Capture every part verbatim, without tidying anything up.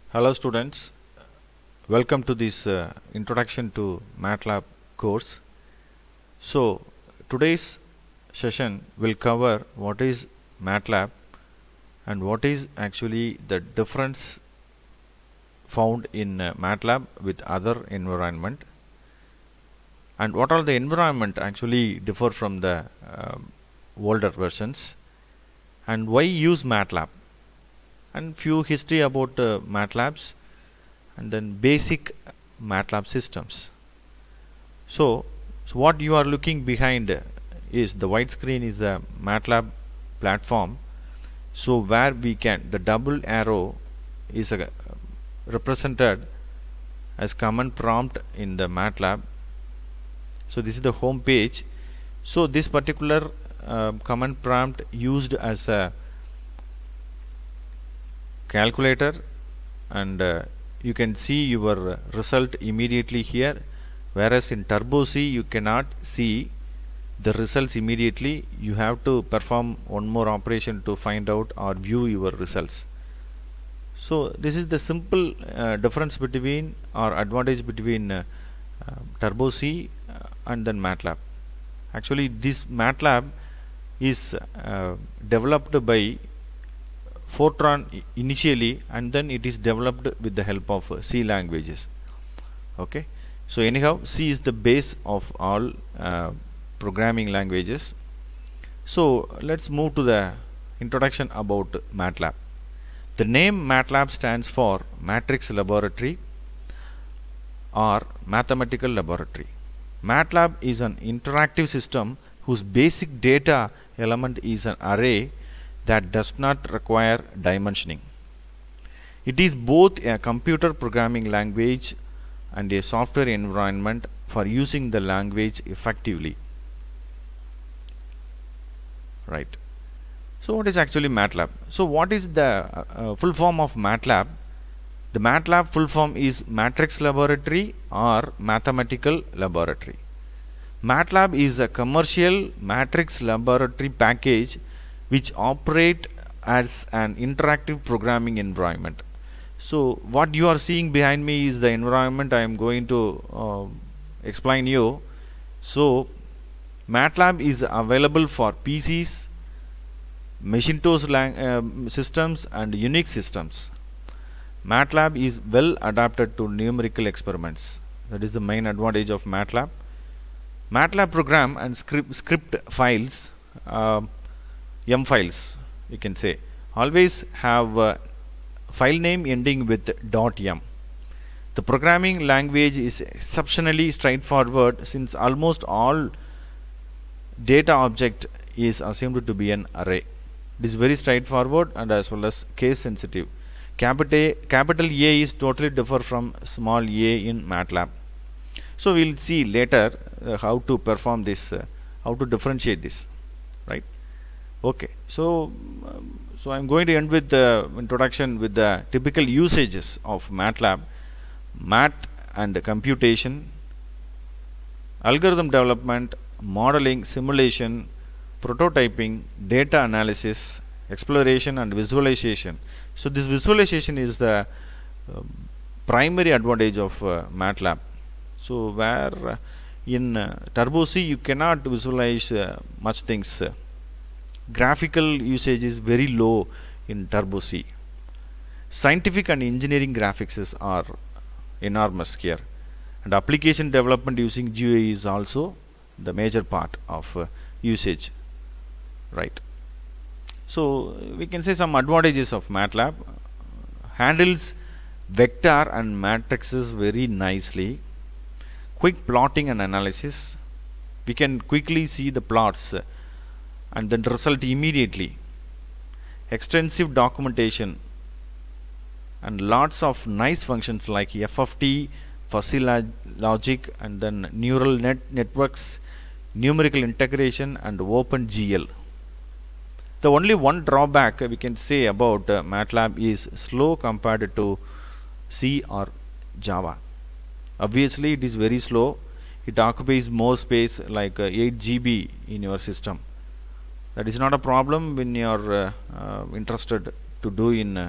Hello students, welcome to this uh, introduction to MATLAB course. So today's session will cover what is MATLAB and what is actually the difference found in uh, MATLAB with other environment, and what all the environment actually differ from the um, older versions, and why use MATLAB, and few history about uh, MATLABs, and then basic MATLAB systems. So, so what you are looking behind is the white screen is the MATLAB platform. So where we can, the double arrow is a, represented as command prompt in the MATLAB. So this is the home page. So this particular uh, command prompt used as a calculator, and uh, you can see your result immediately here, whereas in Turbo C you cannot see the results immediately. You have to perform one more operation to find out or view your results. So this is the simple uh, difference between or advantage between uh, uh, Turbo C uh, and then MATLAB. Actually this MATLAB is uh, developed by Fortran initially, and then it is developed with the help of uh, C languages. Okay, so anyhow C is the base of all uh, programming languages. So let's move to the introduction about MATLAB. The name MATLAB stands for Matrix Laboratory or Mathematical Laboratory. MATLAB is an interactive system whose basic data element is an array that does not require dimensioning. It is both a computer programming language and a software environment for using the language effectively. Right. So what is actually MATLAB? So what is the uh, uh, full form of MATLAB? The MATLAB full form is Matrix Laboratory or Mathematical Laboratory. MATLAB is a commercial matrix laboratory package which operate as an interactive programming environment. So what you are seeing behind me is the environment I am going to uh, explain you. So MATLAB is available for P Cs, Macintosh uh, systems and Unix systems. MATLAB is well adapted to numerical experiments. That is the main advantage of MATLAB. MATLAB program and script, script files, uh, M files you can say, always have uh, file name ending with .m. The programming language is exceptionally straightforward, since almost all data object is assumed to be an array. It is very straightforward and as well as case sensitive. Capital, capital A is totally different from small a in MATLAB. So we will see later uh, how to perform this, uh, how to differentiate this, right? Okay, so um, so I'm going to end with the introduction with the typical usages of MATLAB: math and computation, algorithm development, modeling, simulation, prototyping, data analysis, exploration and visualization. So this visualization is the uh, primary advantage of uh, MATLAB. So where uh, in uh, Turbo C you cannot visualize uh, much things. Uh, graphical usage is very low in Turbo C. Scientific and engineering graphics is, are enormous here, and application development using G U I is also the major part of uh, usage, right? So we can say some advantages of MATLAB: handles vector and matrices very nicely, quick plotting and analysis, we can quickly see the plots uh, and then result immediately, extensive documentation, and lots of nice functions like F F T, fuzzy log logic, and then neural net networks, numerical integration, and OpenGL. The only one drawback we can say about uh, MATLAB is slow compared to C or Java. Obviously it is very slow. It occupies more space, like uh, eight G B in your system. That is not a problem when you are uh, uh, interested to do in uh,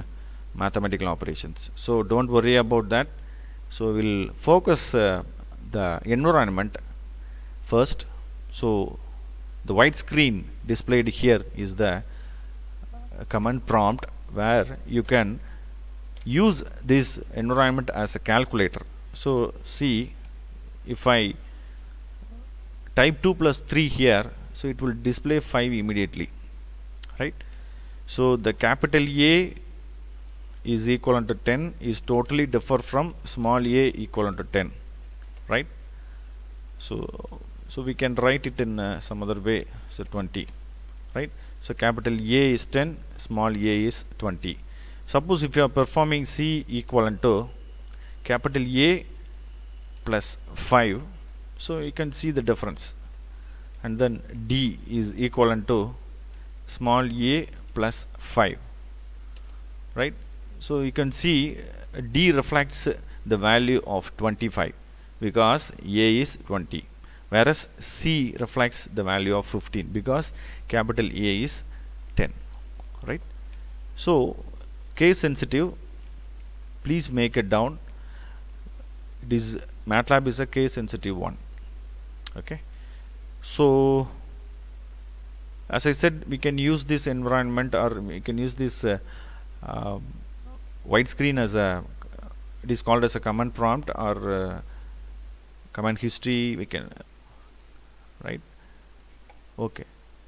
mathematical operations. So don't worry about that. So we'll focus uh, the environment first. So the white screen displayed here is the uh, command prompt, where you can use this environment as a calculator. So see, if I type two plus three here, so it will display five immediately, right? So the capital A is equivalent to ten is totally different from small a equivalent to ten, right? So so we can write it in uh, some other way. So twenty, right? So capital A is ten, small a is twenty. Suppose if you are performing C equivalent to capital A plus five, so you can see the difference, and then D is equivalent to small a plus five, right? So you can see uh, D reflects the value of twenty-five because A is twenty, whereas C reflects the value of fifteen because capital A is ten, right? So case sensitive, please make it down. It is MATLAB is a case sensitive one. Okay, so as I said, we can use this environment, or we can use this uh, uh, white screen as a, it is called as a command prompt or uh, command history, we can, right? Okay,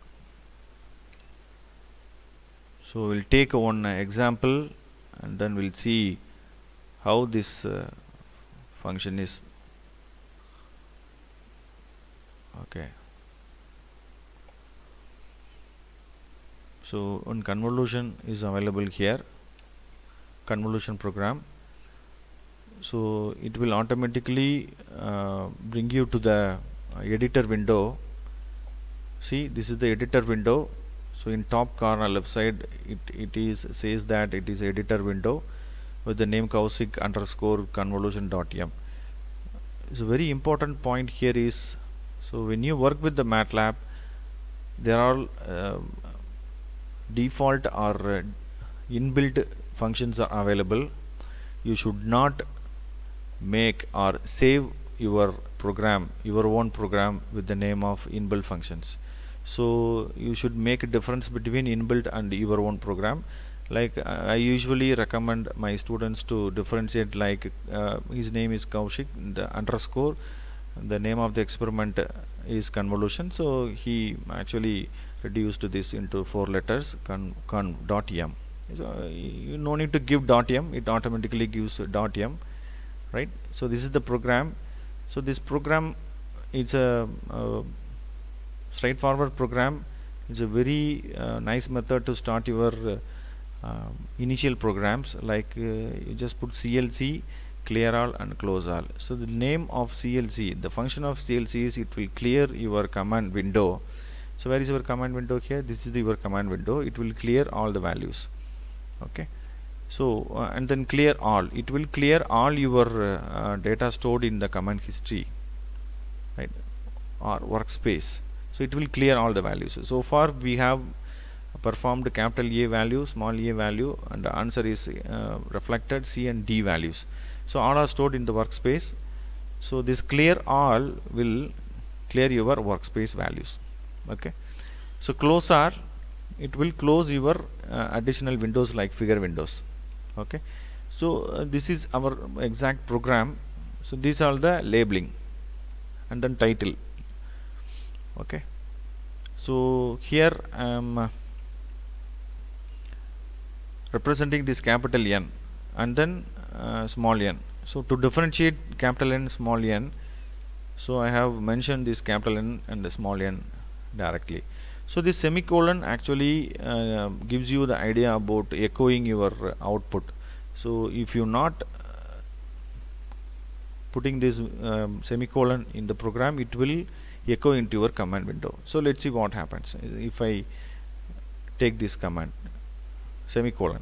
so we'll take one uh, example, and then we'll see how this uh, function is. Okay, so one convolution is available here, convolution program. So it will automatically uh, bring you to the uh, editor window. See, this is the editor window. So in top corner left side, it, it is says that it is editor window with the name Kaushik underscore convolution dot m. So very important point here is, so when you work with the MATLAB, there are uh, default or uh, inbuilt functions are available. You should not make or save your program, your own program, with the name of inbuilt functions. So you should make a difference between inbuilt and your own program. Like uh, I usually recommend my students to differentiate, like uh, his name is Kaushik, the underscore, the name of the experiment is convolution, so he actually reduced this into four letters, con, con dot m. So uh, you no need to give dot m, it automatically gives dot m, right? So this is the program. So this program is a, a straightforward program. It's a very uh, nice method to start your uh, uh, initial programs. Like uh, you just put C L C, clear all and close all. So the name of C L C, the function of C L C is it will clear your command window. So where is your command window here? This is the, your command window. It will clear all the values. Okay, so uh, and then clear all. It will clear all your uh, uh, data stored in the command history, right, or workspace. So it will clear all the values. So far we have performed capital A value, small a value, and the answer is uh, reflected C and D values. So all are stored in the workspace. So this clear all will clear your workspace values. Okay, so close all, it will close your uh, additional windows like figure windows. Okay, so uh, this is our exact program. So these are the labeling and then title. Okay, so here I am uh, representing this capital N and then uh, small n. So to differentiate capital N, small n, so I have mentioned this capital N and the small n directly. So this semicolon actually uh, gives you the idea about echoing your uh, output. So if you not uh, putting this um, semicolon in the program, it will echo into your command window. So let's see what happens if I take this command semicolon,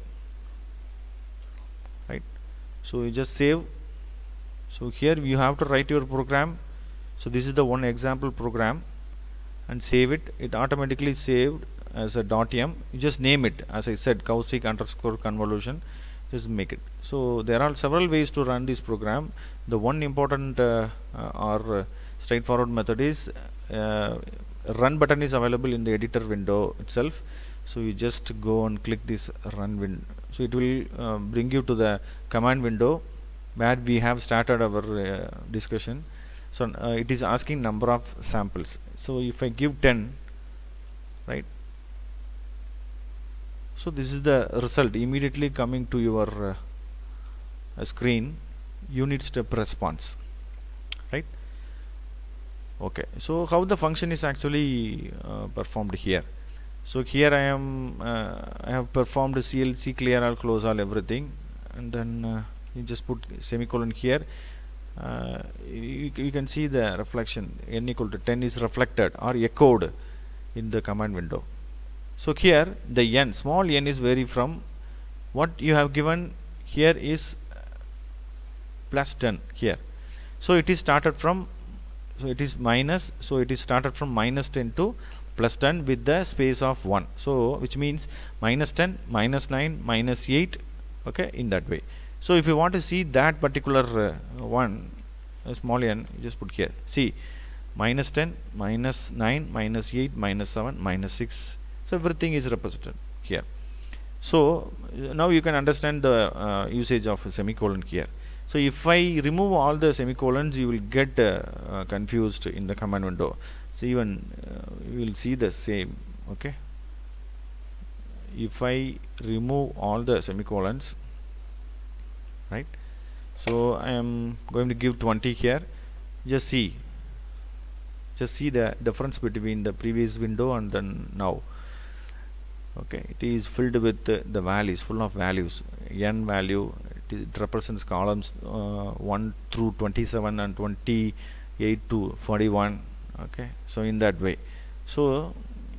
right? So you just save. So here you have to write your program. So this is the one example program, and save it. It automatically saved as a .m. You just name it, as I said, Kaushik underscore convolution. just make it. So there are several ways to run this program. The one important uh, uh, or uh, straightforward method is uh, run button is available in the editor window itself. So you just go and click this run window. So it will uh, bring you to the command window where we have started our uh, discussion. So uh, it is asking number of samples. So if I give ten, right, so this is the result immediately coming to your uh, screen, unit step response, right? Okay, so how the function is actually uh, performed here. So here I am uh, I have performed C L C, clear all, close all, everything, and then uh, you just put semicolon here. Uh, you, you can see the reflection n equal to ten is reflected or echoed in the command window. So here the n, small n, is vary from what you have given here is plus ten here. So it is started from, so it is minus, so it is started from minus ten to plus ten with the space of one. So which means minus ten, minus nine, minus eight, okay, in that way. So if you want to see that particular uh, one, uh, small n, you just put here. See, minus ten, minus nine, minus eight, minus seven, minus six. So everything is represented here. So uh, now you can understand the uh, usage of a semicolon here. So if I remove all the semicolons, you will get uh, uh, confused in the command window. So even uh, you will see the same. Okay. If I remove all the semicolons, right? So I am going to give twenty here. Just see. Just see the difference between the previous window and then now. Okay, it is filled with uh, the values, full of values. N value, it, it represents columns uh, one through twenty-seven and twenty-eight to forty-one. Okay, so in that way. So,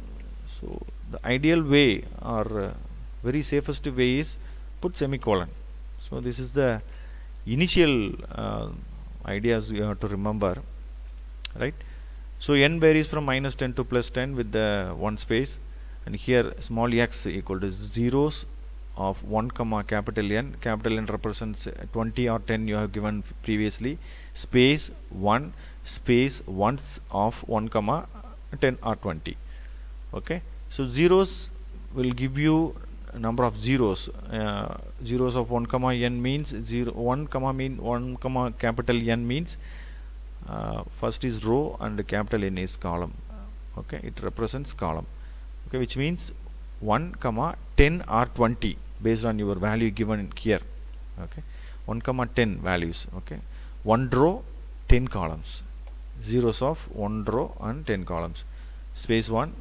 so the ideal way or uh, very safest way is put semicolon. So this is the initial uh, ideas you have to remember, right? So n varies from minus ten to plus ten with the one space. And here small x equal to zeros of one comma capital N. Capital N represents twenty or ten you have given previously. Space one, space ones of one comma ten or twenty. Okay. So zeros will give you a number of zeros. Uh, zeros of one comma n means zero. One comma mean one comma capital N means uh, first is row and capital N is column. Okay. It represents column. Okay, which means one comma ten or twenty based on your value given here. Okay, one comma ten values. Okay, one row, ten columns, zeros of one row and ten columns. Space one.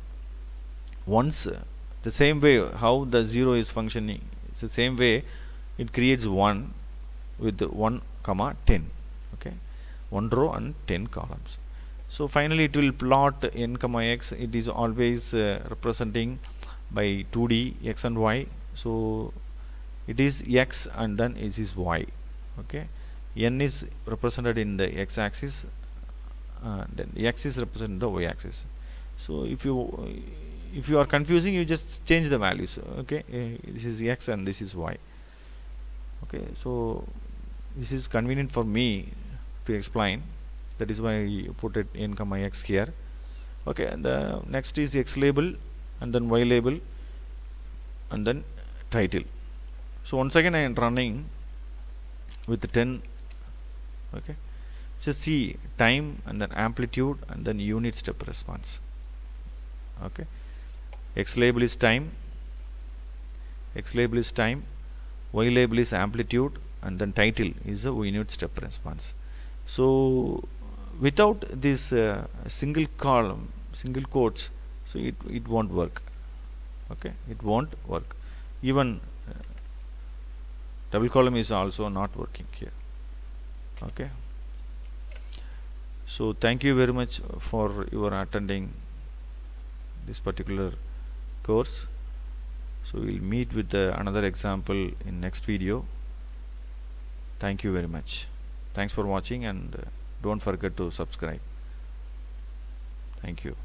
Once uh, the same way how the zero is functioning, it's the same way it creates one with the one comma ten. Okay, one row and ten columns. So finally it will plot n comma x. It is always uh, representing by two D x and y. So it is x and then it is y. Okay, n is represented in the x axis, uh, then x is represented in the y axis. So if you if you are confusing, you just change the values. Okay, uh, this is x and this is y. Okay, so this is convenient for me to explain. That is why I put it n comma x here. Okay, and the next is x label and then y label and then title. So once again I am running with the ten. Okay, just see time and then amplitude and then unit step response. Okay, x label is time, x label is time, y label is amplitude, and then title is a unit step response. So without this uh, single column, single quotes, so it, it won't work. Okay, it won't work. Even uh, double column is also not working here. Okay, so thank you very much for your attending this particular course. So we'll meet with uh, another example in next video. Thank you very much. Thanks for watching, and uh, don't forget to subscribe. Thank you.